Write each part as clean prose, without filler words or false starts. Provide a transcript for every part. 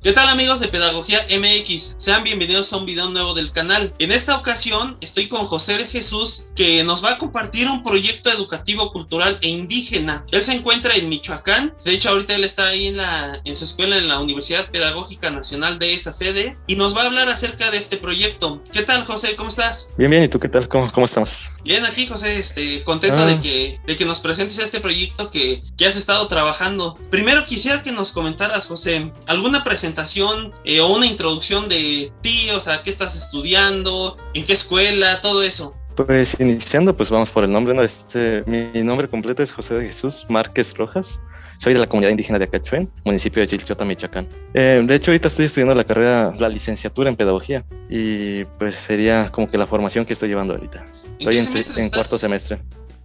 ¿Qué tal amigos de Pedagogía MX? Sean bienvenidos a un video nuevo del canal. En esta ocasión estoy con José de Jesús, que nos va a compartir un proyecto educativo, cultural e indígena. Él se encuentra en Michoacán. De hecho, ahorita él está ahí en su escuela en la Universidad Pedagógica Nacional de esa sede y nos va a hablar acerca de este proyecto. ¿Qué tal, José? ¿Cómo estás? Bien, ¿y tú qué tal? ¿Cómo estamos? Bien, aquí José, contento de que nos presentes este proyecto que has estado trabajando. Primero quisiera que nos comentaras, José, alguna presentación o una introducción de ti, o sea, qué estás estudiando, en qué escuela, todo eso. Pues iniciando, pues vamos por el nombre, ¿no? Mi nombre completo es José de Jesús Márquez Rojas. Soy de la comunidad indígena de Acachuén, municipio de Chilchota, Michoacán. De hecho, ahorita estoy estudiando la licenciatura en pedagogía y pues sería como que la formación que estoy llevando ahorita. Estoy en cuarto semestre.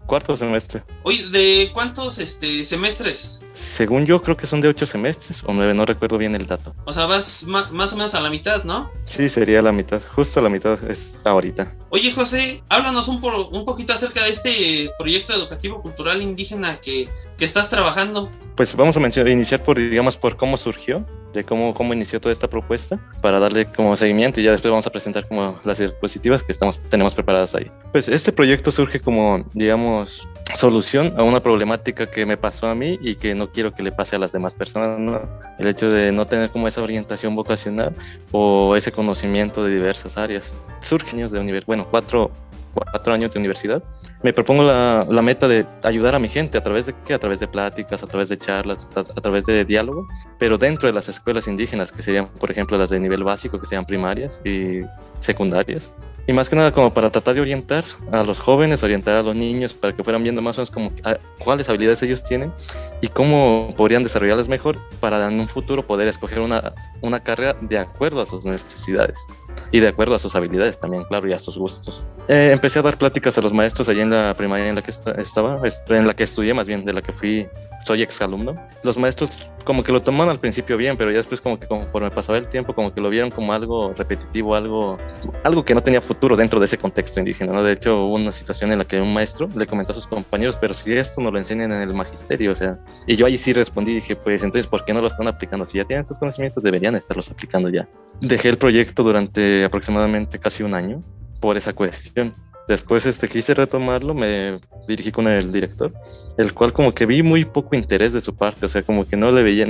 Oye, ¿de cuántos semestres? Según yo, creo que son de 8 semestres o 9, no recuerdo bien el dato. O sea, vas más o menos a la mitad, ¿no? Sí, sería la mitad, justo la mitad es ahorita. Oye, José, háblanos un poquito acerca de este proyecto educativo cultural indígena que estás trabajando. Pues vamos a iniciar por cómo surgió, de cómo inició toda esta propuesta, para darle como seguimiento y ya después vamos a presentar como las diapositivas que tenemos preparadas ahí. Pues este proyecto surge como, digamos, solución a una problemática que me pasó a mí y que no quiero que le pase a las demás personas, ¿no? El hecho de no tener como esa orientación vocacional o ese conocimiento de diversas áreas. Surge años de cuatro años de universidad. Me propongo la meta de ayudar a mi gente, ¿a través de qué? A través de pláticas, a través de charlas, a través de diálogo, pero dentro de las escuelas indígenas, que serían, por ejemplo, las de nivel básico, que sean primarias y secundarias. Y más que nada como para tratar de orientar a los jóvenes, orientar a los niños, para que fueran viendo más o menos como cuáles habilidades ellos tienen y cómo podrían desarrollarlas mejor para en un futuro poder escoger una carrera de acuerdo a sus necesidades y de acuerdo a sus habilidades también, claro, y a sus gustos. Empecé a dar pláticas a los maestros allí en la primaria en la que en la que estudié, más bien, de la que soy exalumno. Los maestros como que lo tomaron al principio bien, pero ya después como que conforme pasaba el tiempo, como que lo vieron como algo repetitivo, algo que no tenía futuro dentro de ese contexto indígena, ¿no? De hecho, hubo una situación en la que un maestro le comentó a sus compañeros, pero si esto no lo enseñan en el magisterio, o sea, y yo ahí sí respondí, dije, pues entonces, ¿por qué no lo están aplicando? Si ya tienen estos conocimientos, deberían estarlos aplicando ya. Dejé el proyecto durante aproximadamente casi un año por esa cuestión. Después quise retomarlo, me dirigí con el director, el cual como que vi muy poco interés de su parte, o sea, como que no le ve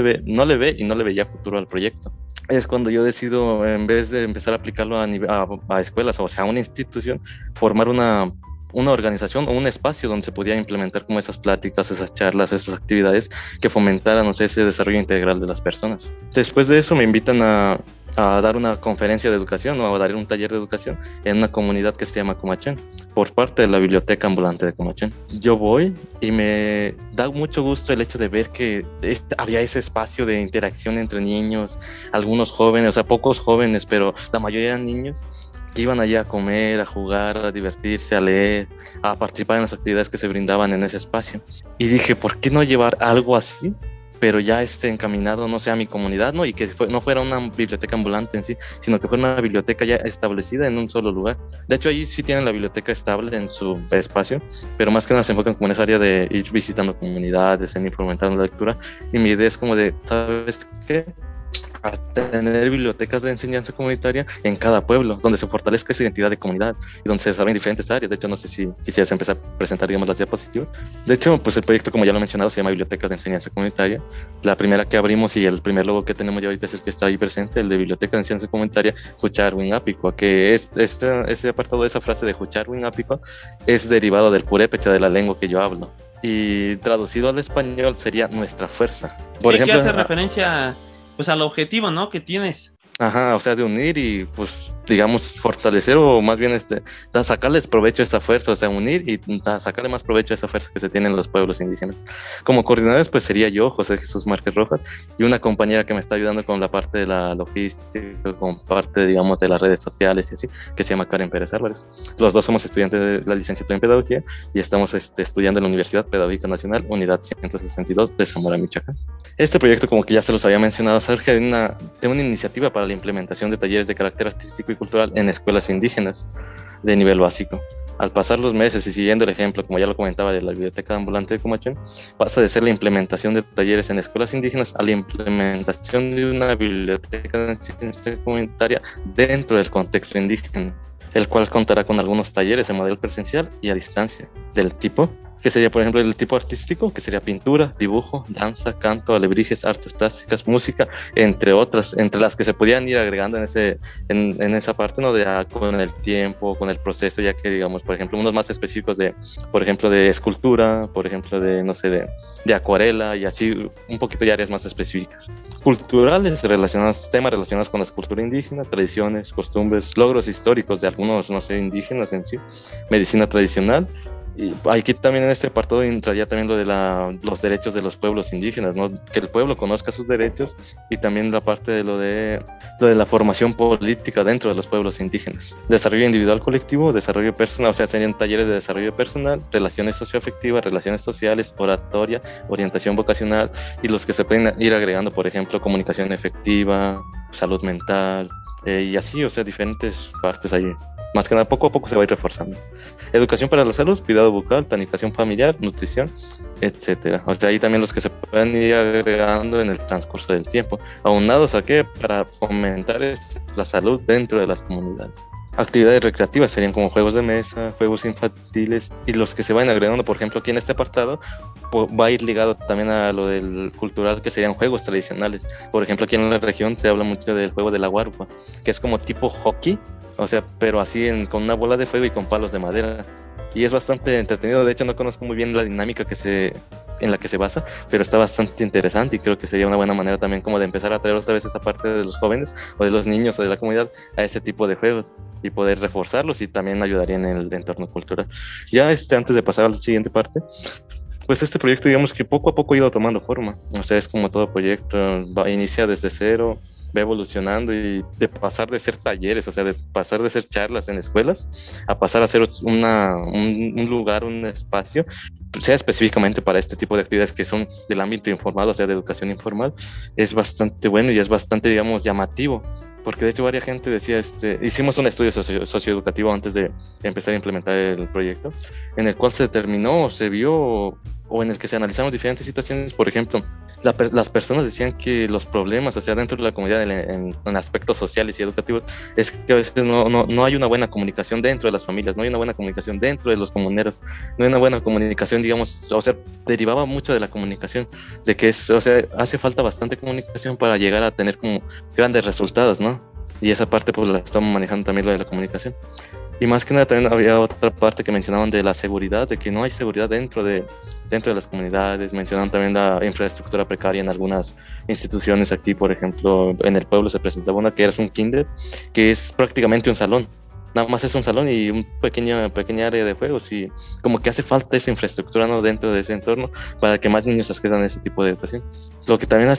y no le veía futuro al proyecto. Es cuando yo decido, en vez de empezar a aplicarlo a escuelas, o sea, a una institución, formar una organización o un espacio donde se podía implementar como esas pláticas, esas charlas, esas actividades que fomentaran, no sé, ese desarrollo integral de las personas. Después de eso me invitan a dar una conferencia de educación o a dar un taller de educación en una comunidad que se llama Comachén, por parte de la biblioteca ambulante de Comachén. Yo voy y me da mucho gusto el hecho de ver que había ese espacio de interacción entre niños, algunos jóvenes, o sea, pocos jóvenes, pero la mayoría eran niños, que iban allí a comer, a jugar, a divertirse, a leer, a participar en las actividades que se brindaban en ese espacio. Y dije, ¿por qué no llevar algo así, pero ya encaminado, no sé, a mi comunidad, ¿no? Y que no fuera una biblioteca ambulante en sí, sino que fuera una biblioteca ya establecida en un solo lugar. De hecho, ahí sí tienen la biblioteca estable en su espacio, pero más que nada se enfocan como en esa área de ir visitando comunidades, en ir fomentando la lectura. Y mi idea es como de, ¿sabes qué? A tener bibliotecas de enseñanza comunitaria en cada pueblo, donde se fortalezca esa identidad de comunidad y donde se desarrollen diferentes áreas. De hecho, no sé si quisieras empezar a presentar, digamos, las diapositivas. De hecho, pues el proyecto, como ya lo he mencionado, se llama Bibliotecas de Enseñanza Comunitaria. La primera que abrimos y el primer logo que tenemos ya ahorita es el que está ahí presente, el de Biblioteca de Enseñanza Comunitaria Jucharwin Apicua, que ese apartado de esa frase de Jucharwin Apicua es derivado del purépecha, de la lengua que yo hablo. Y traducido al español sería nuestra fuerza. Por ejemplo, que hace referencia pues al objetivo, ¿no?, que tienes. Ajá, o sea, de unir y pues, digamos, fortalecer o más bien sacarles provecho a esta fuerza, o sea, unir y sacarle más provecho a esa fuerza que se tiene en los pueblos indígenas. Como coordinadores, pues sería yo, José Jesús Márquez Rojas, y una compañera que me está ayudando con la parte de la logística, con parte, digamos, de las redes sociales y así, que se llama Karen Pérez Álvarez. Los dos somos estudiantes de la licenciatura en Pedagogía y estamos estudiando en la Universidad Pedagógica Nacional, Unidad 162 de Zamora, Michoacán. Este proyecto, como que ya se los había mencionado, surge de una iniciativa para la implementación de talleres de carácter artístico y cultural en escuelas indígenas de nivel básico. Al pasar los meses y siguiendo el ejemplo, como ya lo comentaba, de la biblioteca ambulante de Comachén, pasa de ser la implementación de talleres en escuelas indígenas a la implementación de una biblioteca de ciencia comunitaria dentro del contexto indígena, el cual contará con algunos talleres en modelo presencial y a distancia, del tipo que sería, por ejemplo, el tipo artístico, que sería pintura, dibujo, danza, canto, alebrijes, artes plásticas, música, entre otras, entre las que se podían ir agregando en esa parte, ¿no? Con el tiempo, con el proceso, ya que, digamos, por ejemplo, unos más específicos por ejemplo, de escultura, por ejemplo, no sé, de acuarela, y así un poquito de áreas más específicas. Culturales, temas relacionados con la cultura indígena, tradiciones, costumbres, logros históricos de algunos, no sé, indígenas en sí, medicina tradicional. Y aquí también en este apartado entraría también lo de los derechos de los pueblos indígenas, ¿no? Que el pueblo conozca sus derechos, y también la parte de lo de la formación política dentro de los pueblos indígenas. Desarrollo individual colectivo, desarrollo personal, o sea, serían talleres de desarrollo personal, relaciones socioafectivas, relaciones sociales, oratoria, orientación vocacional, y los que se pueden ir agregando, por ejemplo, comunicación efectiva, salud mental, y así, o sea, diferentes partes ahí. Más que nada, poco a poco se va a ir reforzando. Educación para la salud, cuidado bucal, planificación familiar, nutrición, etcétera. O sea, ahí también los que se pueden ir agregando en el transcurso del tiempo. Aunados a qué, para fomentar la salud dentro de las comunidades. Actividades recreativas serían como juegos de mesa, juegos infantiles, y los que se vayan agregando, por ejemplo, aquí en este apartado, va a ir ligado también a lo del cultural, que serían juegos tradicionales. Por ejemplo, aquí en la región se habla mucho del juego de la guarua, que es como tipo hockey, o sea, pero así con una bola de fuego y con palos de madera. Y es bastante entretenido. De hecho, no conozco muy bien la dinámica en la que se basa, pero está bastante interesante, y creo que sería una buena manera también como de empezar a traer otra vez esa parte de los jóvenes o de los niños o de la comunidad a ese tipo de juegos, y poder reforzarlos, y también ayudaría en el entorno cultural. Ya antes de pasar a la siguiente parte, pues este proyecto, digamos que poco a poco ha ido tomando forma. O sea, es como todo proyecto, inicia desde cero, va evolucionando, y de pasar de ser talleres, o sea, de pasar de ser charlas en escuelas, a pasar a ser un lugar, un espacio, sea específicamente para este tipo de actividades que son del ámbito informal, o sea, de educación informal, es bastante bueno y es bastante, digamos, llamativo. Porque de hecho varias gente decía, hicimos un estudio socioeducativo antes de empezar a implementar el proyecto, en el cual se determinó o se vio, o en el que se analizaron diferentes situaciones. Por ejemplo, las personas decían que los problemas, o sea, dentro de la comunidad en aspectos sociales y educativos, es que a veces no hay una buena comunicación dentro de las familias, no hay una buena comunicación dentro de los comuneros, no hay una buena comunicación, digamos, o sea, derivaba mucho de la comunicación, de que o sea, hace falta bastante comunicación para llegar a tener como grandes resultados, ¿no? Y esa parte pues la estamos manejando también, lo de la comunicación. Y más que nada también había otra parte que mencionaban de la seguridad, de que no hay seguridad dentro de las comunidades. Mencionaban también la infraestructura precaria en algunas instituciones. Aquí, por ejemplo, en el pueblo se presentaba una que era un kinder, que es prácticamente un salón. Nada más es un salón y un pequeña área de juegos, y como que hace falta esa infraestructura, ¿no?, dentro de ese entorno para que más niños accedan a ese tipo de educación. Lo que también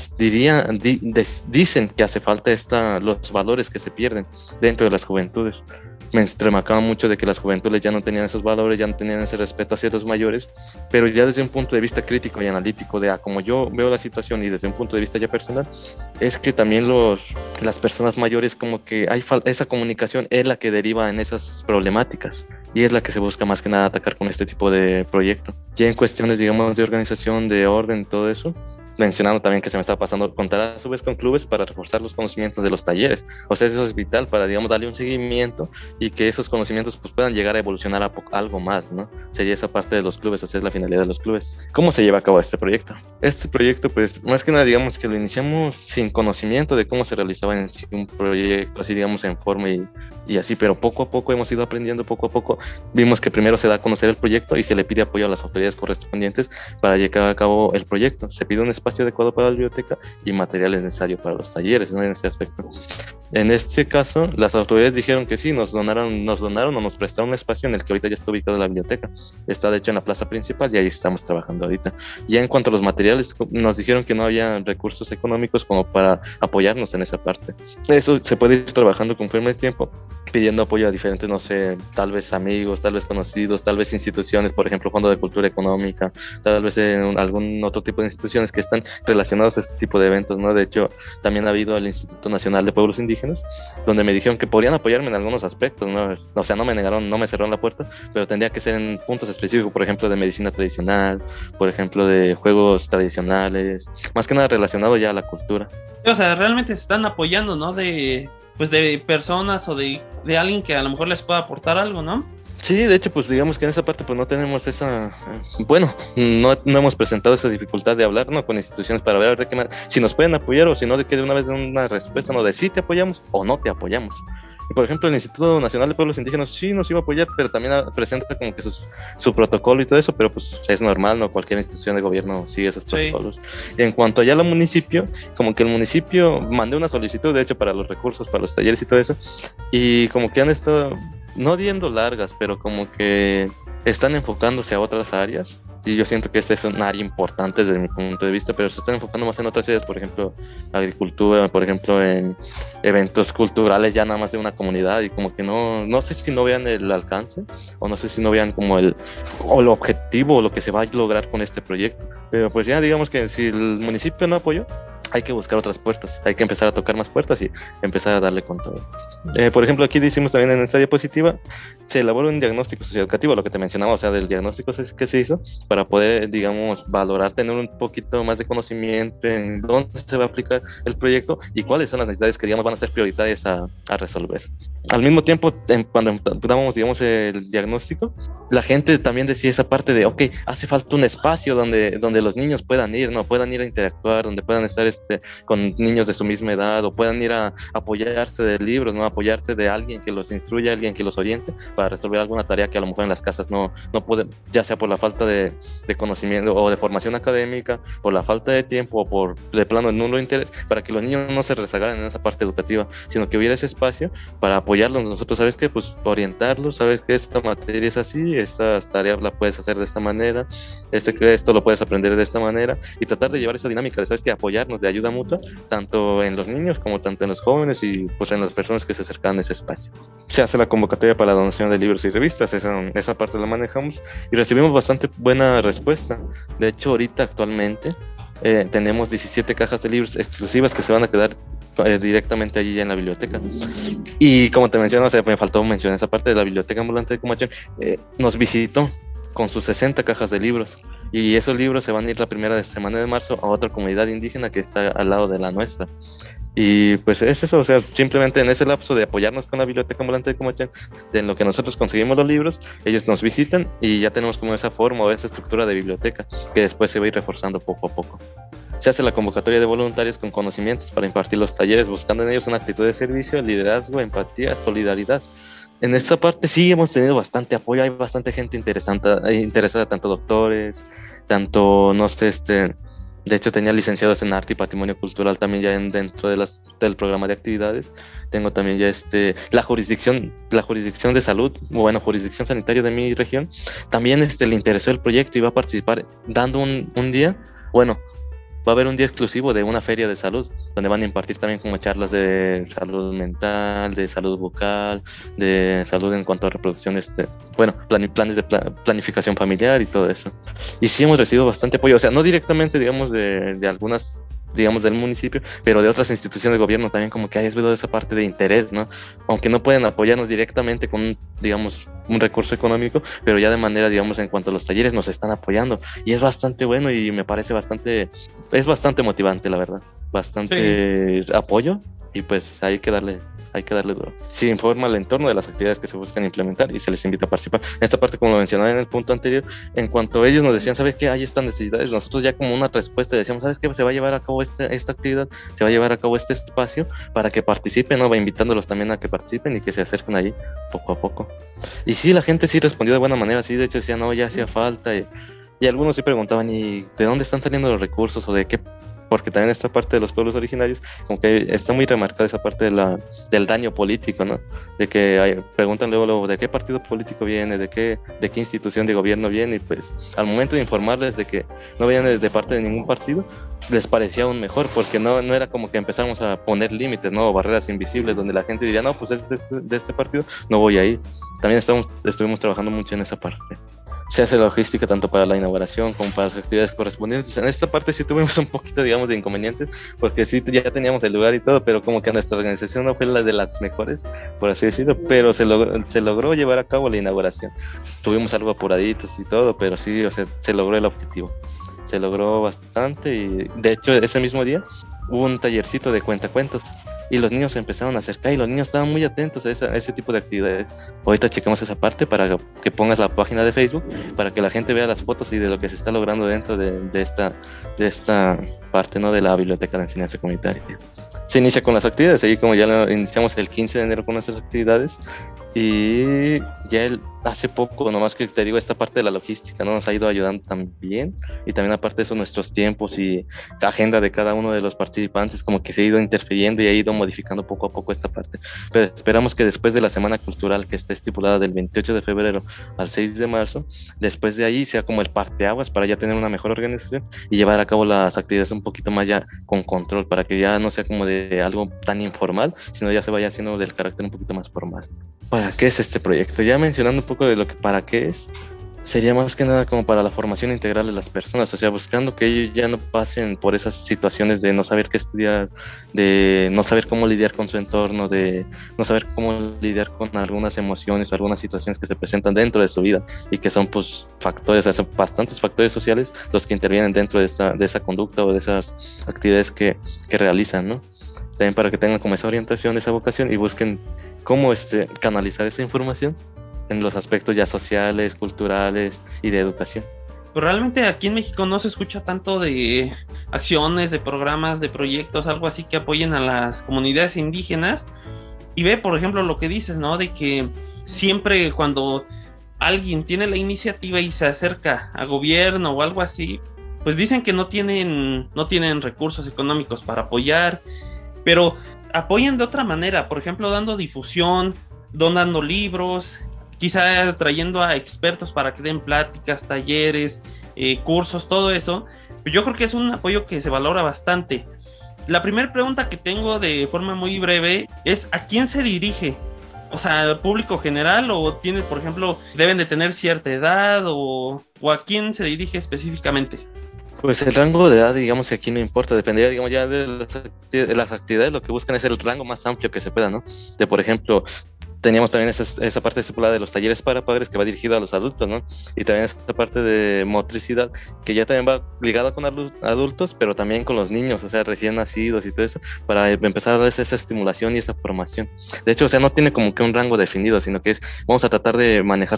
dicen que hace falta los valores que se pierden dentro de las juventudes. Me remarcaba mucho de que las juventudes ya no tenían esos valores, ya no tenían ese respeto hacia los mayores, pero ya desde un punto de vista crítico y analítico, como yo veo la situación y desde un punto de vista ya personal, es que también las personas mayores, como que esa comunicación es la que deriva en esas problemáticas, y es la que se busca más que nada atacar con este tipo de proyecto. Ya en cuestiones, digamos, de organización, de orden, todo eso, mencionando también que se me está pasando contar a su vez con clubes para reforzar los conocimientos de los talleres. O sea, eso es vital para, digamos, darle un seguimiento, y que esos conocimientos pues puedan llegar a evolucionar a algo más, ¿no? Sería esa parte de los clubes, o sea, es la finalidad de los clubes. ¿Cómo se lleva a cabo este proyecto? Este proyecto, pues, más que nada, digamos que lo iniciamos sin conocimiento de cómo se realizaba en sí un proyecto, así, digamos, en forma y así, pero poco a poco hemos ido aprendiendo, poco a poco vimos que primero se da a conocer el proyecto y se le pide apoyo a las autoridades correspondientes para llevar a cabo el proyecto. Se pide un espacio adecuado para la biblioteca y materiales necesarios para los talleres, ¿no?, en ese aspecto. En este caso, las autoridades dijeron que sí, nos donaron o nos prestaron un espacio en el que ahorita ya está ubicada la biblioteca. Está de hecho en la plaza principal, y ahí estamos trabajando ahorita. Ya en cuanto a los materiales, nos dijeron que no había recursos económicos como para apoyarnos en esa parte. Eso se puede ir trabajando conforme el tiempo, pidiendo apoyo a diferentes, no sé, tal vez amigos, tal vez conocidos, tal vez instituciones, por ejemplo, Fondo de Cultura Económica, tal vez en algún otro tipo de instituciones que están relacionados a este tipo de eventos, ¿no? De hecho, también ha habido el Instituto Nacional de Pueblos Indígenas, donde me dijeron que podrían apoyarme en algunos aspectos, ¿no? O sea, no me negaron, no me cerraron la puerta, pero tendría que ser en puntos específicos, por ejemplo, de medicina tradicional, por ejemplo, de juegos tradicionales, más que nada relacionado ya a la cultura. O sea, realmente se están apoyando, ¿no? Pues de personas o de alguien que a lo mejor les pueda aportar algo, ¿no? Sí, de hecho, pues digamos que en esa parte pues no tenemos esa, bueno, no hemos presentado esa dificultad de hablar, ¿no? Con instituciones para ver de qué manera, si nos pueden apoyar o si no, de que de una vez den una respuesta, ¿no? De si te apoyamos o no te apoyamos. Y por ejemplo, el Instituto Nacional de Pueblos Indígenas sí nos iba a apoyar, pero también presenta como que su protocolo y todo eso, pero pues es normal, ¿no? Cualquier institución de gobierno sigue esos protocolos. Y en cuanto allá al municipio, como que el municipio mandé una solicitud, de hecho, para los recursos, para los talleres y todo eso, y como que han estado, no diendo largas, pero como que están enfocándose a otras áreas. Y yo siento que este es un área importante desde mi punto de vista, pero se están enfocando más en otras áreas, por ejemplo, agricultura, por ejemplo, en eventos culturales ya nada más de una comunidad, y como que no sé si no vean el alcance, o no sé si no vean como el objetivo o lo que se va a lograr con este proyecto. Pero pues ya digamos que si el municipio no apoyó, hay que buscar otras puertas, hay que empezar a tocar más puertas y empezar a darle con todo. Por ejemplo, aquí decimos también en esta diapositiva, se elaboró un diagnóstico socioeducativo, lo que te mencionaba, o sea, del diagnóstico que se hizo, para poder, digamos, valorar, tener un poquito más de conocimiento en dónde se va a aplicar el proyecto y cuáles son las necesidades que, digamos, van a ser prioritarias a resolver. Al mismo tiempo, cuando dábamos, digamos, el diagnóstico, la gente también decía esa parte de, ok, hace falta un espacio donde los niños puedan ir, ¿no? Puedan ir a interactuar, donde puedan estar con niños de su misma edad, o puedan ir a apoyarse de libros, ¿no? Apoyarse de alguien que los instruya, alguien que los oriente para resolver alguna tarea que a lo mejor en las casas no pueden, ya sea por la falta de conocimiento o de formación académica, por la falta de tiempo o por de plano el nulo interés, para que los niños no se rezagaran en esa parte educativa, sino que hubiera ese espacio para apoyarlos. Nosotros, ¿sabes qué? Pues orientarlos, ¿sabes que esta materia es así, esta tarea la puedes hacer de esta manera, esto lo puedes aprender de esta manera, y tratar de llevar esa dinámica de, ¿sabes qué? Apoyarnos, de ayuda mutua, tanto en los niños como tanto en los jóvenes y pues en las personas que se acercan a ese espacio. Se hace la convocatoria para la donación de libros y revistas, esa parte la manejamos y recibimos bastante buena respuesta. De hecho, ahorita actualmente tenemos 17 cajas de libros exclusivas que se van a quedar directamente allí en la biblioteca. Y como te menciono, o sea, me faltó mencionar esa parte de la biblioteca ambulante de Comachén, nos visitó con sus 60 cajas de libros, y esos libros se van a ir la primera semana de marzo a otra comunidad indígena que está al lado de la nuestra. Y pues es eso, o sea, simplemente en ese lapso de apoyarnos con la biblioteca ambulante de Comachén, en lo que nosotros conseguimos los libros, ellos nos visitan y ya tenemos como esa forma o esa estructura de biblioteca que después se va a ir reforzando poco a poco. Se hace la convocatoria de voluntarios con conocimientos para impartir los talleres, buscando en ellos una actitud de servicio, liderazgo, empatía, solidaridad. En esta parte sí hemos tenido bastante apoyo, hay bastante gente interesada, tanto doctores, tanto, no sé, de hecho tenía licenciados en arte y patrimonio cultural también ya dentro del programa de actividades. Tengo también ya la jurisdicción de salud, bueno, jurisdicción sanitaria de mi región, también le interesó el proyecto y va a participar dando un día, bueno, va a haber un día exclusivo de una feria de salud, donde van a impartir también como charlas de salud mental, de salud bucal, de salud en cuanto a reproducción, bueno, planes de planificación familiar y todo eso. Y sí hemos recibido bastante apoyo, o sea, no directamente, digamos, de algunas, digamos, del municipio, pero de otras instituciones de gobierno también, como que hay habido esa parte de interés, ¿no? Aunque no pueden apoyarnos directamente con, digamos, un recurso económico, pero ya de manera, digamos, en cuanto a los talleres nos están apoyando, y es bastante bueno y me parece es bastante motivante, la verdad, bastante apoyo, y pues hay que darle duro. Se informa al entorno de las actividades que se buscan implementar y se les invita a participar. En esta parte, como lo mencionaba en el punto anterior, en cuanto ellos nos decían, ¿sabes qué? Hay estas necesidades, nosotros ya como una respuesta decíamos, ¿sabes qué? Se va a llevar a cabo esta actividad, se va a llevar a cabo este espacio para que participen, ¿no? Va invitándolos también a que participen y que se acerquen ahí poco a poco. Y sí, la gente sí respondió de buena manera, sí, de hecho decía, no, ya hacía falta, y algunos sí preguntaban, ¿y de dónde están saliendo los recursos o de qué porque también esta parte de los pueblos originarios, como que está muy remarcada esa parte del daño político, ¿no? De que preguntan luego de qué partido político viene, de qué institución de gobierno viene, y pues al momento de informarles de que no vienen de parte de ningún partido, les parecía aún mejor, porque no era como que empezamos a poner límites, ¿no? O barreras invisibles, donde la gente diría, no, pues es de este partido, no voy ahí. También estuvimos trabajando mucho en esa parte. Se hace logística tanto para la inauguración como para las actividades correspondientes. En esta parte sí tuvimos un poquito, digamos, de inconvenientes, porque sí ya teníamos el lugar y todo, pero como que nuestra organización no fue la de las mejores, por así decirlo, pero se logró llevar a cabo la inauguración. Tuvimos algo apuraditos y todo, pero sí, o sea, se logró el objetivo. Se logró bastante, y de hecho ese mismo día hubo un tallercito de cuentacuentos y los niños se empezaron a acercar y los niños estaban muy atentos a ese tipo de actividades. Ahorita checamos esa parte para que pongas la página de Facebook, para que la gente vea las fotos y de lo que se está logrando dentro de esta parte, ¿no? De la biblioteca de enseñanza comunitaria. Se inicia con las actividades, ahí como ya lo iniciamos el 15 de enero con nuestras actividades, y ya hace poco, nomás que te digo, esta parte de la logística, ¿no? Nos ha ido ayudando también, y también aparte de eso nuestros tiempos y la agenda de cada uno de los participantes como que se ha ido interfiriendo y ha ido modificando poco a poco esta parte, pero esperamos que después de la semana cultural que está estipulada del 28 de febrero al 6 de marzo, después de ahí sea como el parteaguas para ya tener una mejor organización y llevar a cabo las actividades un poquito más ya con control, para que ya no sea como de algo tan informal, sino ya se vaya haciendo del carácter un poquito más formal. ¿Para qué es este proyecto? Ya mencionando un poco de lo que para qué es, sería más que nada como para la formación integral de las personas, o sea, buscando que ellos ya no pasen por esas situaciones de no saber qué estudiar, de no saber cómo lidiar con su entorno, de no saber cómo lidiar con algunas emociones o algunas situaciones que se presentan dentro de su vida y que son pues factores, o sea, son bastantes factores sociales los que intervienen dentro de esa conducta o de esas actividades que realizan, ¿no? También para que tengan como esa orientación, esa vocación y busquen cómo canalizar esa información en los aspectos ya sociales, culturales y de educación. Pero realmente aquí en México no se escucha tanto de acciones, de programas, de proyectos, algo así que apoyen a las comunidades indígenas. Y ve, por ejemplo, lo que dices, ¿no? De que siempre cuando alguien tiene la iniciativa y se acerca a gobierno o algo así, pues dicen que no tienen recursos económicos para apoyar, pero apoyan de otra manera, por ejemplo, dando difusión, donando libros, quizá trayendo a expertos para que den pláticas, talleres, cursos, todo eso. Yo creo que es un apoyo que se valora bastante. La primera pregunta que tengo de forma muy breve es ¿a quién se dirige? O sea, ¿público general o tiene, por ejemplo, deben de tener cierta edad o a quién se dirige específicamente? Pues el rango de edad, digamos que aquí no importa, dependería, digamos, ya de las actividades, lo que buscan es el rango más amplio que se pueda, ¿no? De, por ejemplo, teníamos también esa parte estipulada de los talleres para padres que va dirigido a los adultos, ¿no? Y también esa parte de motricidad que ya también va ligada con adultos, pero también con los niños, o sea, recién nacidos y todo eso, para empezar a darles esa estimulación y esa formación. De hecho, o sea, no tiene como que un rango definido, sino que vamos a tratar de manejar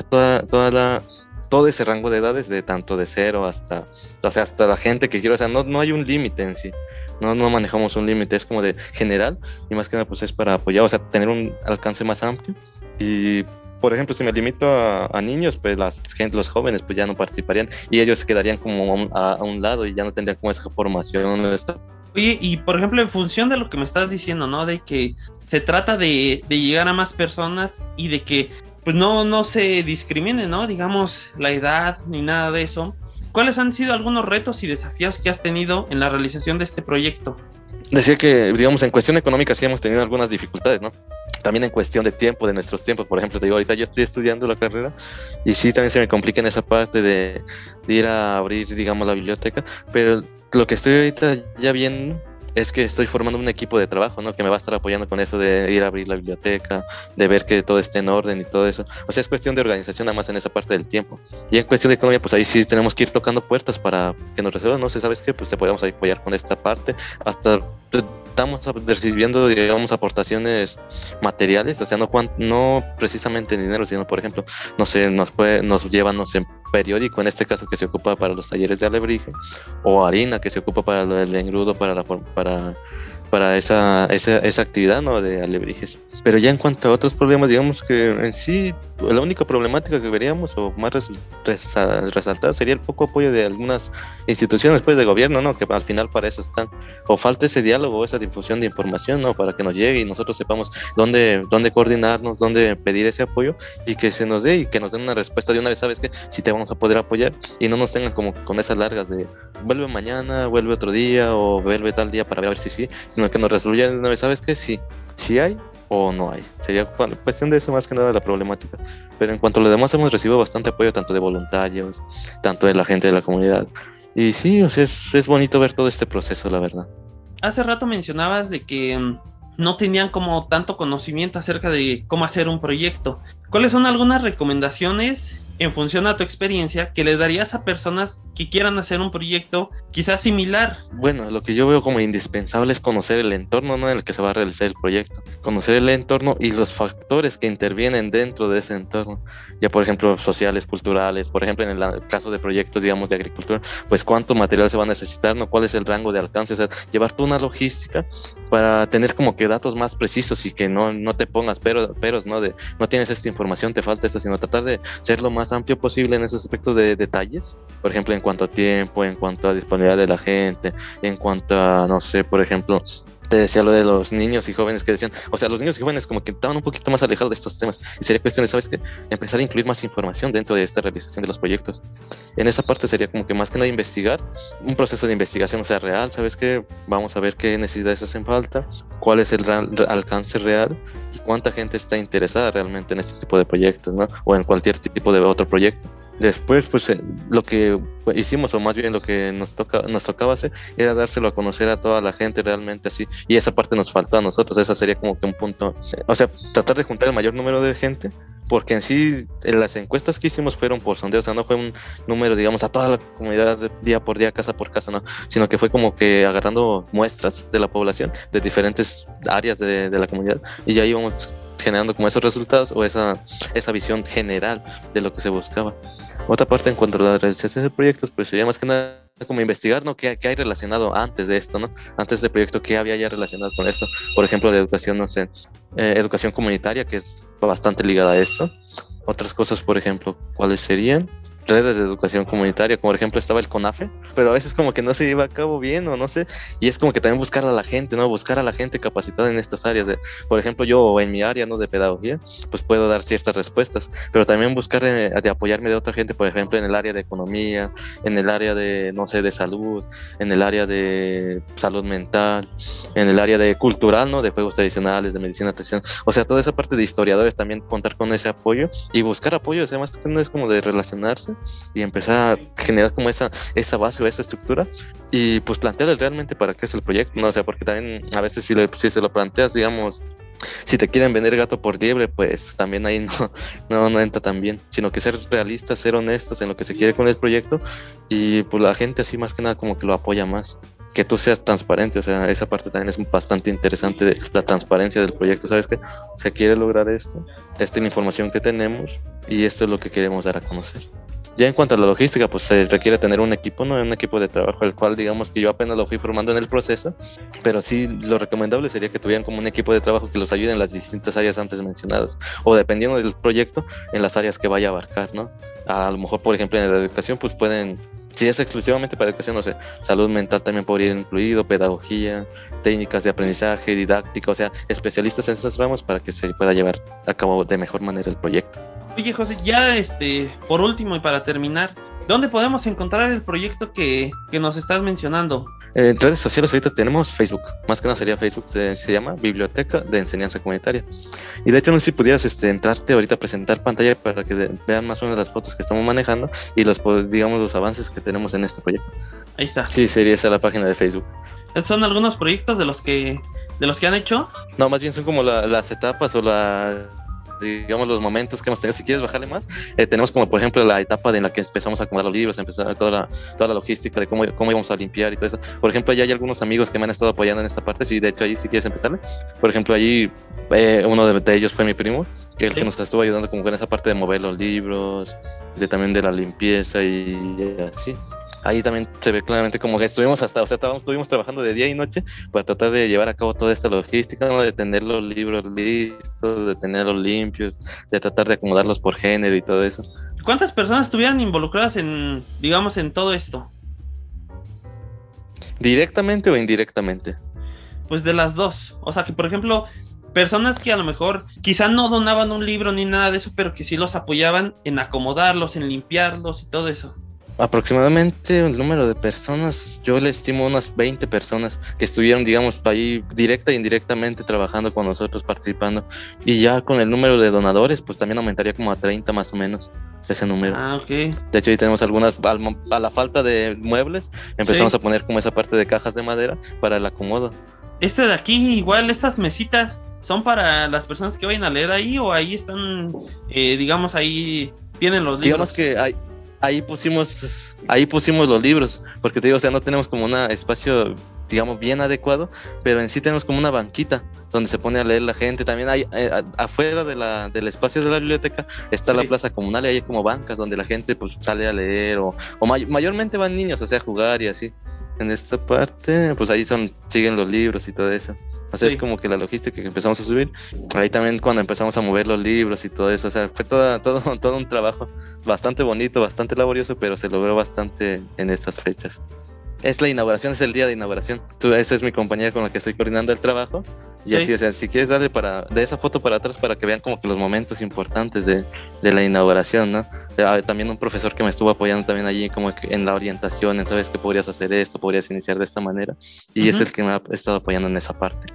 todo ese rango de edades, de tanto de 0 hasta la gente que quiera, o sea, no hay un límite en sí, no manejamos un límite, es como de general, y más que nada pues es para apoyar, o sea, tener un alcance más amplio. Y por ejemplo, si me limito a niños, pues los jóvenes pues ya no participarían y ellos quedarían como a un lado y ya no tendrían como esa formación. Oye, y por ejemplo, en función de lo que me estás diciendo, ¿no? De que se trata de llegar a más personas y de que pues no se discrimine, ¿no? Digamos, la edad ni nada de eso. ¿Cuáles han sido algunos retos y desafíos que has tenido en la realización de este proyecto? Decía que, digamos, en cuestión económica sí hemos tenido algunas dificultades, ¿no? También en cuestión de tiempo, de nuestros tiempos. Por ejemplo, te digo, ahorita yo estoy estudiando la carrera y sí, también se me complica en esa parte de ir a abrir, digamos, la biblioteca. Pero lo que estoy ahorita ya viendo es que estoy formando un equipo de trabajo, ¿no? Que me va a estar apoyando con eso de ir a abrir la biblioteca, de ver que todo esté en orden y todo eso. O sea, es cuestión de organización nada más en esa parte del tiempo. Y en cuestión de economía, pues ahí sí tenemos que ir tocando puertas para que nos resuelvan. No sé, ¿sabes qué? Pues te podemos apoyar con esta parte. Hasta estamos recibiendo, digamos, aportaciones materiales, o sea, no precisamente dinero, sino, por ejemplo, no sé, nos llevan, no sé, periódico, en este caso que se ocupa para los talleres de alebrije, o harina que se ocupa para el engrudo, para esa actividad, ¿no? De alebrijes. Pero ya en cuanto a otros problemas, digamos que en sí, la única problemática que veríamos o más resaltada sería el poco apoyo de algunas instituciones pues, de gobierno, ¿no? Que al final para eso están. O falta ese diálogo, esa difusión de información, ¿no? Para que nos llegue y nosotros sepamos dónde coordinarnos, dónde pedir ese apoyo y que se nos dé y que nos den una respuesta de una vez, ¿sabes qué? Si te vamos a poder apoyar y no nos tengan como con esas largas de vuelve mañana, vuelve otro día o vuelve tal día para ver si sí, sino que nos resolvían de una vez, ¿sabes qué? Sí hay o no hay. Sería cuestión de eso más que nada la problemática. Pero en cuanto a lo demás hemos recibido bastante apoyo tanto de voluntarios, tanto de la gente de la comunidad. Y sí, o sea, es bonito ver todo este proceso, la verdad. Hace rato mencionabas de que no tenían como tanto conocimiento acerca de cómo hacer un proyecto. ¿Cuáles son algunas recomendaciones en función a tu experiencia que le darías a personas que quieran hacer un proyecto quizás similar? Bueno, lo que yo veo como indispensable es conocer el entorno, ¿no? En el que se va a realizar el proyecto. Conocer el entorno y los factores que intervienen dentro de ese entorno. Ya por ejemplo, sociales, culturales, por ejemplo, en el caso de proyectos, digamos, de agricultura, pues cuánto material se va a necesitar, ¿no? ¿Cuál es el rango de alcance? O sea, llevar tú una logística para tener como que datos más precisos y que no te pongas peros, ¿no? De no tienes esta información, te falta esta, sino tratar de ser lo más amplio posible en esos aspectos de detalles. Por ejemplo, en cuanto a tiempo, en cuanto a disponibilidad de la gente, en cuanto a, no sé, por ejemplo, te decía lo de los niños y jóvenes que decían, o sea, los niños y jóvenes como que estaban un poquito más alejados de estos temas y sería cuestión de, ¿sabes qué? Empezar a incluir más información dentro de esta realización de los proyectos. En esa parte sería como que más que nada investigar, un proceso de investigación, o sea, real, ¿sabes qué? Vamos a ver qué necesidades hacen falta, cuál es el alcance real y cuánta gente está interesada realmente en este tipo de proyectos, ¿no? O en cualquier tipo de otro proyecto. Después, pues lo que hicimos, o más bien lo que nos tocaba hacer, era dárselo a conocer a toda la gente realmente así, y esa parte nos faltó a nosotros, esa sería como que un punto, o sea, tratar de juntar el mayor número de gente, porque en sí, en las encuestas que hicimos fueron por sondeo, o sea, no fue un número, digamos, a toda la comunidad día por día, casa por casa, no, sino que fue como que agarrando muestras de la población, de diferentes áreas de la comunidad, y ya íbamos generando como esos resultados o esa visión general de lo que se buscaba. Otra parte en cuanto a la realización de proyectos, pues sería más que nada como investigar, ¿no? ¿Qué hay relacionado antes de esto, ¿no? Antes del proyecto, ¿qué había ya relacionado con esto? Por ejemplo, de educación, no sé, educación comunitaria, que es bastante ligada a esto. Otras cosas, por ejemplo, ¿cuáles serían? Redes de educación comunitaria, como por ejemplo estaba el CONAFE, pero a veces como que no se lleva a cabo bien o no sé, y es como que también buscar a la gente, ¿no? Buscar a la gente capacitada en estas áreas, por ejemplo yo en mi área, ¿no? De pedagogía, pues puedo dar ciertas respuestas, pero también buscar de apoyarme de otra gente, por ejemplo en el área de economía, en el área de, no sé, de salud, en el área de salud mental, en el área de cultural, ¿no? De juegos tradicionales, de medicina tradicional, o sea, toda esa parte de historiadores también contar con ese apoyo y buscar apoyo, o sea, más que no es como de relacionarse y empezar a generar como esa base o esa estructura y pues plantearle realmente para qué es el proyecto, ¿no? O sea, porque también a veces si se lo planteas, digamos, si te quieren vender gato por liebre, pues también ahí no entra tan bien, sino que ser realistas, ser honestos en lo que se quiere con el proyecto y pues la gente así más que nada como que lo apoya más. Que tú seas transparente, o sea, esa parte también es bastante interesante de la transparencia del proyecto, ¿sabes qué? Se quiere lograr esto, esta es la información que tenemos y esto es lo que queremos dar a conocer. Ya en cuanto a la logística, pues se requiere tener un equipo, ¿no? Un equipo de trabajo, el cual digamos que yo apenas lo fui formando en el proceso, pero sí lo recomendable sería que tuvieran como un equipo de trabajo que los ayude en las distintas áreas antes mencionadas, o dependiendo del proyecto, en las áreas que vaya a abarcar, ¿no? A lo mejor, por ejemplo, en la educación, pues pueden, si es exclusivamente para educación, no sé, salud mental también podría ir incluido, pedagogía, técnicas de aprendizaje, didáctica, o sea, especialistas en estos ramos para que se pueda llevar a cabo de mejor manera el proyecto. Oye, José, ya por último y para terminar, ¿dónde podemos encontrar el proyecto que nos estás mencionando? En redes sociales ahorita tenemos Facebook, más que nada sería Facebook, se llama Biblioteca de Enseñanza Comunitaria. Y de hecho no sé si pudieras entrarte ahorita a presentar pantalla para que vean más o menos las fotos que estamos manejando y digamos los avances que tenemos en este proyecto. Ahí está. Sí, sería esa la página de Facebook. ¿Son algunos proyectos de los que han hecho? No, más bien son como las etapas o digamos los momentos que hemos tenido. Si quieres bajarle más, tenemos como por ejemplo la etapa en la que empezamos a acomodar los libros, empezar toda la logística de cómo íbamos a limpiar y todo eso. Por ejemplo, ya hay algunos amigos que me han estado apoyando en esta parte, sí, de hecho ahí si quieres empezarle. Por ejemplo, allí uno de ellos fue mi primo, que es el que nos estuvo ayudando como con esa parte de mover los libros, también de la limpieza y así. ahí también se ve claramente como que estuvimos estuvimos trabajando de día y noche para tratar de llevar a cabo toda esta logística, ¿no? De tener los libros listos, de tenerlos limpios, de tratar de acomodarlos por género y todo eso. ¿Cuántas personas estuvieran involucradas en, digamos, en todo esto? ¿Directamente o indirectamente? Pues de las dos. O sea, que por ejemplo, personas que a lo mejor quizá no donaban un libro ni nada de eso, pero que sí los apoyaban en acomodarlos, en limpiarlos y todo eso. Aproximadamente el número de personas, yo le estimo unas 20 personas que estuvieron, digamos, ahí directa e indirectamente trabajando con nosotros, participando. Y ya con el número de donadores, pues también aumentaría como a 30 más o menos ese número. Ah, ok. De hecho, ahí tenemos algunas, a la falta de muebles, empezamos Sí. a poner como esa parte de cajas de madera para el acomodo. Este de aquí, igual, estas mesitas, ¿son para las personas que vayan a leer ahí o ahí están, digamos, ahí tienen los libros? Digamos que ahí pusimos los libros, porque te digo, o sea, no tenemos como un espacio, digamos, bien adecuado, pero en sí tenemos como una banquita donde se pone a leer la gente. También hay, afuera del espacio de la biblioteca está Sí. la plaza comunal y hay como bancas donde la gente pues sale a leer o mayormente van niños, o sea, a jugar y así. En esta parte, pues ahí siguen los libros y todo eso. O sea, Sí. es como que la logística que empezamos a subir. Ahí también cuando empezamos a mover los libros y todo eso, o sea, fue todo un trabajo bastante bonito, bastante laborioso, pero se logró bastante en estas fechas. Es la inauguración, es el día de inauguración. Esa es mi compañera con la que estoy coordinando el trabajo. Y Sí. así, o sea, si quieres darle de esa foto para atrás para que vean como que los momentos importantes de la inauguración, ¿no? También un profesor que me estuvo apoyando también allí como que en la orientación, en sabes que podrías hacer esto, podrías iniciar de esta manera. Y es el que me ha estado apoyando en esa parte.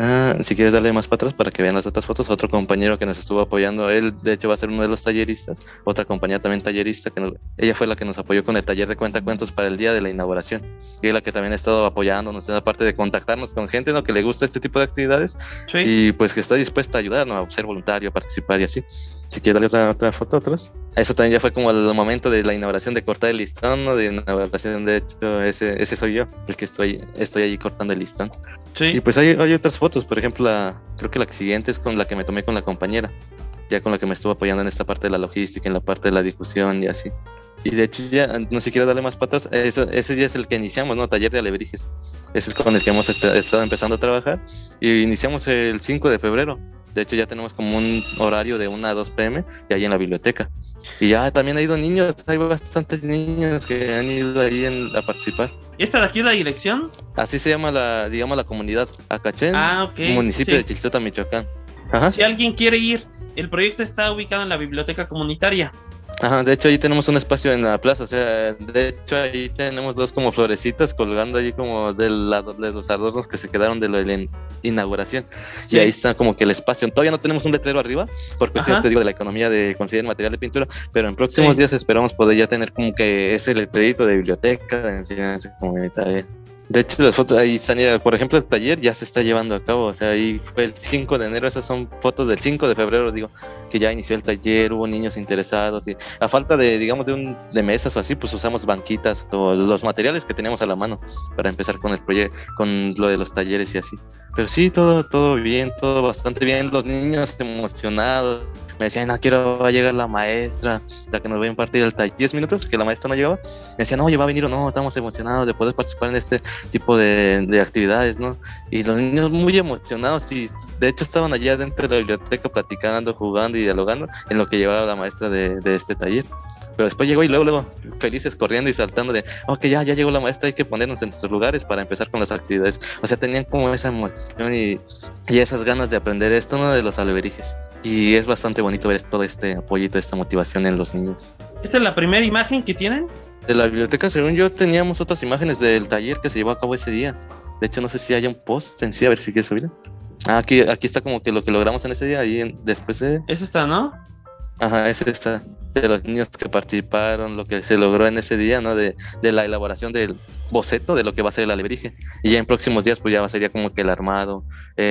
Si quieres darle más para atrás para que vean las otras fotos, otro compañero que nos estuvo apoyando, él de hecho va a ser uno de los talleristas, otra compañera también tallerista, ella fue la que nos apoyó con el taller de cuentacuentos para el día de la inauguración, y es la que también ha estado apoyándonos en la parte de contactarnos con gente, ¿no? Que le gusta este tipo de actividades, Sí. y pues que está dispuesta a ayudarnos, a ser voluntario, a participar y así. Si quieres darle otra foto atrás. Eso también ya fue como el momento de la inauguración, de cortar el listón, ¿no? De inauguración, de hecho, ese soy yo, el que estoy allí cortando el listón. Sí. Y pues hay otras fotos, por ejemplo, creo que la siguiente es con la que me tomé con la compañera, ya con la que me estuvo apoyando en esta parte de la logística, en la parte de la difusión y así. Y de hecho ya, no sé, quiero darle más patas, ese ya es el que iniciamos, ¿no? Taller de alebrijes. Es el con el que hemos estado empezando a trabajar y iniciamos el 5 de febrero. De hecho ya tenemos como un horario de 1 a 2 p.m. y ahí en la biblioteca. Y ya también ha ido niños, hay bastantes niños que han ido ahí a participar. ¿Esta de aquí es la dirección? Así se llama digamos, la comunidad Acachén, Ok. municipio Sí. de Chilchota, Michoacán. Ajá. Si alguien quiere ir, el proyecto está ubicado en la biblioteca comunitaria. Ajá, de hecho ahí tenemos un espacio en la plaza, o sea, de hecho ahí tenemos dos como florecitas colgando allí como de los adornos que se quedaron de la inauguración. Sí. Y ahí está como que el espacio. Todavía no tenemos un letrero arriba, por cuestiones, Ajá. te digo, de la economía de conseguir material de pintura, pero en próximos días esperamos poder ya tener como que ese letrerito de biblioteca, de enseñanza comunitaria. De hecho, las fotos ahí están, por ejemplo, el taller ya se está llevando a cabo, o sea, ahí fue el 5 de enero, esas son fotos del 5 de febrero, digo, que ya inició el taller, hubo niños interesados, y a falta de, digamos, de mesas o así, pues usamos banquitas o los materiales que teníamos a la mano para empezar con el proyecto, con lo de los talleres y así. Pero sí, todo bien, todo bastante bien, los niños emocionados. Me decían, no, va a llegar la maestra, la que nos va a impartir el taller. 10 minutos que la maestra no llegaba. Me decían, no, oye, va a venir o no, estamos emocionados de poder participar en este tipo de actividades, ¿no? Y los niños muy emocionados y de hecho estaban allá dentro de la biblioteca platicando, jugando y dialogando en lo que llevaba la maestra de este taller. Pero después llegó y luego, felices corriendo y saltando de, ok, ya llegó la maestra, hay que ponernos en nuestros lugares para empezar con las actividades. O sea, tenían como esa emoción y esas ganas de aprender esto, ¿no? De los alebrijes. Y es bastante bonito ver todo este apoyo, esta motivación en los niños. ¿Esta es la primera imagen que tienen? De la biblioteca, según yo, teníamos otras imágenes del taller que se llevó a cabo ese día. De hecho, no sé si haya un post en sí, a ver si quieres subirlo. Aquí está como que lo que logramos en ese día, ahí después de... Es esta, ¿no? Ajá, ese está de los niños que participaron, lo que se logró en ese día, ¿no? De la elaboración del boceto de lo que va a ser el alebrije. Y ya en próximos días, pues ya sería como que el armado,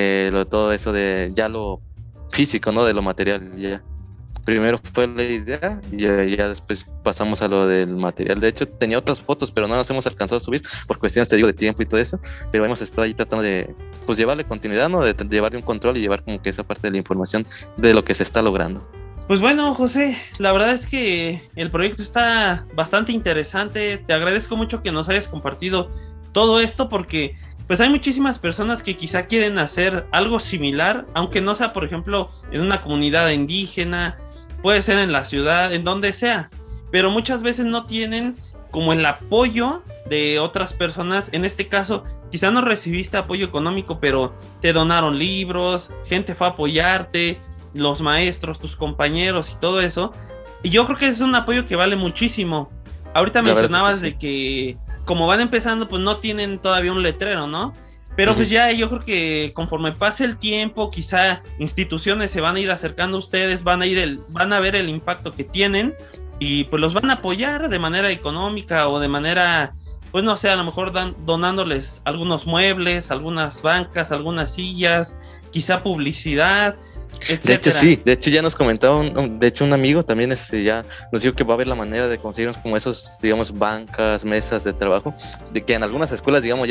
todo eso de ya lo físico, ¿no? De lo material, ya. Primero fue la idea y ya después pasamos a lo del material. De hecho, tenía otras fotos, pero no las hemos alcanzado a subir por cuestiones, te digo, de tiempo y todo eso. Pero hemos estado ahí tratando de, pues, llevarle continuidad, ¿no? De llevarle un control y llevar como que esa parte de la información de lo que se está logrando. Pues bueno, José, la verdad es que el proyecto está bastante interesante. Te agradezco mucho que nos hayas compartido todo esto porque pues hay muchísimas personas que quizá quieren hacer algo similar, aunque no sea, por ejemplo, en una comunidad indígena, puede ser en la ciudad, en donde sea, pero muchas veces no tienen como el apoyo de otras personas. En este caso, quizá no recibiste apoyo económico, pero te donaron libros, gente fue a apoyarte, los maestros, tus compañeros y todo eso. Y yo creo que es un apoyo que vale muchísimo. Ahorita mencionabas de que como van empezando, pues no tienen todavía un letrero, ¿no? Pero pues ya yo creo que conforme pase el tiempo, quizá instituciones se van a ir acercando a ustedes, van a ver el impacto que tienen y pues los van a apoyar de manera económica o de manera, pues no sé, a lo mejor donándoles algunos muebles, algunas bancas, algunas sillas, quizá publicidad, etcétera. De hecho, sí, de hecho ya nos comentaba, de hecho un amigo también ya nos dijo que va a haber la manera de conseguirnos como esos, digamos, bancas, mesas de trabajo, de que en algunas escuelas, digamos,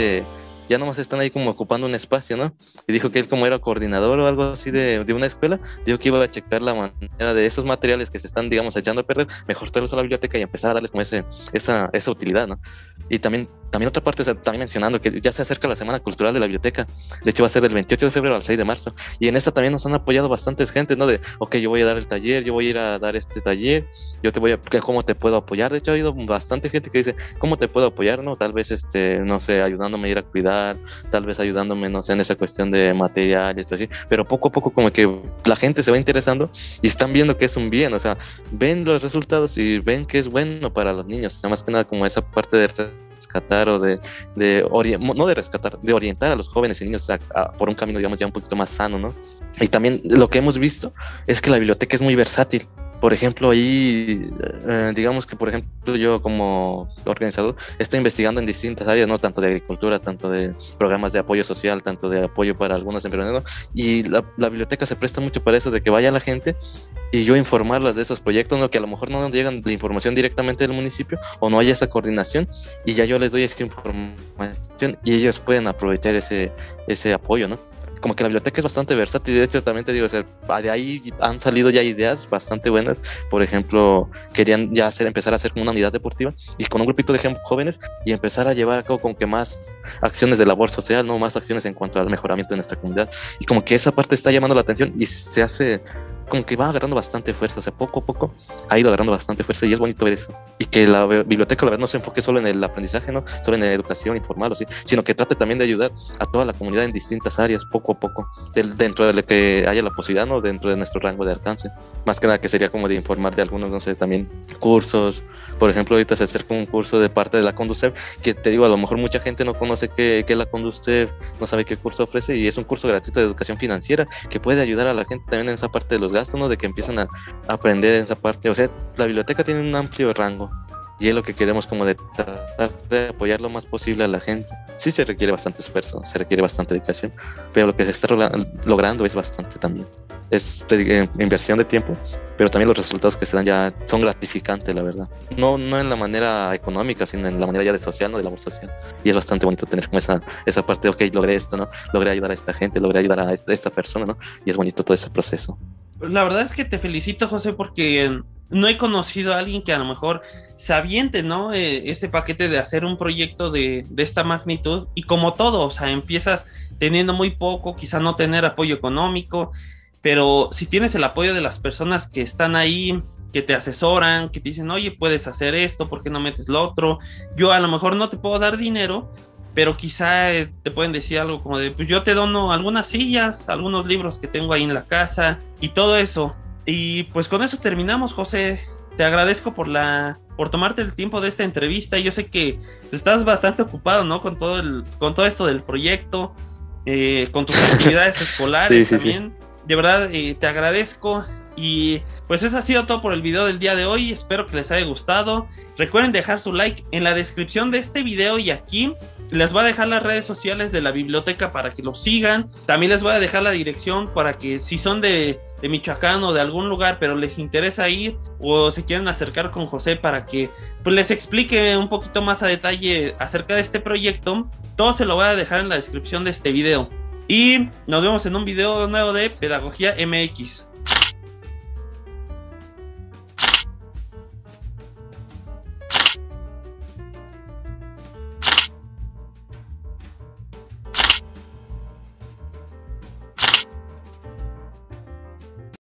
ya nomás están ahí como ocupando un espacio, ¿no? Y dijo que él como era coordinador o algo así de una escuela, dijo que iba a checar la manera de esos materiales que se están, digamos, echando a perder, mejor traerlos a la biblioteca y empezar a darles como esa utilidad, ¿no? Y también otra parte, o sea, también mencionando que ya se acerca la Semana Cultural de la Biblioteca, de hecho va a ser del 28 de febrero al 6 de marzo, y en esta también nos han apoyado bastantes gente, ¿no? De, ok, yo voy a dar el taller, yo voy a ir a dar este taller, ¿cómo te puedo apoyar? De hecho ha habido bastante gente que dice, ¿cómo te puedo apoyar, no? Tal vez, no sé, ayudándome a ir a cuidar, tal vez ayudándome, no sé, en esa cuestión de materiales o así, pero poco a poco como que la gente se va interesando y están viendo que es un bien, o sea, ven los resultados y ven que es bueno para los niños, o sea, más que nada como esa parte de rescatar o no de rescatar, de orientar a los jóvenes y niños por un camino, digamos, ya un poquito más sano, ¿no? Y también lo que hemos visto es que la biblioteca es muy versátil. Por ejemplo, ahí, digamos que, por ejemplo, yo como organizador estoy investigando en distintas áreas, ¿no? Tanto de agricultura, tanto de programas de apoyo social, tanto de apoyo para algunos emprendedores, y la biblioteca se presta mucho para eso, de que vaya la gente y yo informarlas de esos proyectos, ¿no? Que a lo mejor no nos llegan la información directamente del municipio o no hay esa coordinación, y ya yo les doy esa información y ellos pueden aprovechar ese apoyo, ¿no? Como que la biblioteca es bastante versátil. De hecho, también te digo, o sea, de ahí han salido ya ideas bastante buenas. Por ejemplo, querían ya empezar a hacer como una unidad deportiva y con un grupito de jóvenes y empezar a llevar a cabo como que más acciones de labor social, no más acciones en cuanto al mejoramiento de nuestra comunidad. Y como que esa parte está llamando la atención y se hace como que va agarrando bastante fuerza, o sea, poco a poco ha ido agarrando bastante fuerza y es bonito ver eso. Y que la biblioteca, la verdad, no se enfoque solo en el aprendizaje, ¿no? Solo en la educación informal, o sí, sino que trate también de ayudar a toda la comunidad en distintas áreas, poco a poco, dentro de lo que haya la posibilidad, ¿no? Dentro de nuestro rango de alcance. Más que nada que sería como de informar de algunos, no sé, también cursos. Por ejemplo, ahorita se acerca un curso de parte de la Conducef, que te digo, a lo mejor mucha gente no conoce qué es la Conducef, no sabe qué curso ofrece, y es un curso gratuito de educación financiera que puede ayudar a la gente también en esa parte de los gastos, ¿no? De que empiezan a aprender en esa parte. O sea, la biblioteca tiene un amplio rango y es lo que queremos, como de tratar de apoyar lo más posible a la gente. Sí se requiere bastante esfuerzo, se requiere bastante dedicación, pero lo que se está logrando es bastante también. Es inversión de tiempo, pero también los resultados que se dan ya son gratificantes, la verdad. No en la manera económica, sino en la manera ya de social, ¿no? De labor social. Y es bastante bonito tener como esa parte de, ok, logré esto, ¿no? Logré ayudar a esta gente, logré ayudar a esta persona, ¿no? Y es bonito todo ese proceso. La verdad es que te felicito, José, porque no he conocido a alguien que a lo mejor se aviente, ¿no? Este paquete de hacer un proyecto de esta magnitud, y como todo, o sea, empiezas teniendo muy poco, quizá no tener apoyo económico, pero si tienes el apoyo de las personas que están ahí, que te asesoran, que te dicen, oye, puedes hacer esto, ¿por qué no metes lo otro? Yo a lo mejor no te puedo dar dinero, pero quizá te pueden decir algo como de, pues yo te dono algunas sillas, algunos libros que tengo ahí en la casa y todo eso. Y pues con eso terminamos, José. Te agradezco por tomarte el tiempo de esta entrevista. Yo sé que estás bastante ocupado, ¿no? Con todo esto del proyecto, con tus actividades escolares sí, también. Sí. De verdad, te agradezco. Y pues eso ha sido todo por el video del día de hoy. Espero que les haya gustado. Recuerden dejar su like en la descripción de este video, y aquí les voy a dejar las redes sociales de la biblioteca para que lo sigan. También les voy a dejar la dirección para que, si son de Michoacán o de algún lugar, pero les interesa ir o se quieren acercar con José para que pues les explique un poquito más a detalle acerca de este proyecto, todo se lo voy a dejar en la descripción de este video. Y nos vemos en un video nuevo de Pedagogía MX.